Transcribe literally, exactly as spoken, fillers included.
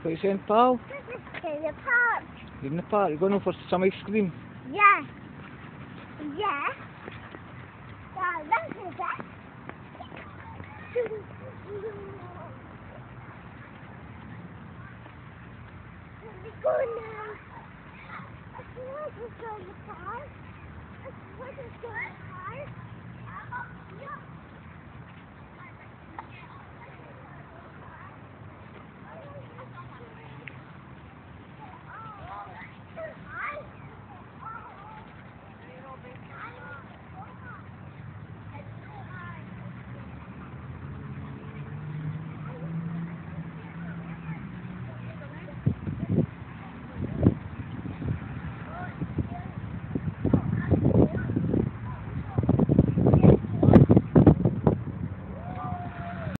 Pwede Saint Paul. In the park. In the park. You're going for some ice cream. Yeah. Yeah. Yeah, that's it. Go now. I want to go in the park. I want to go.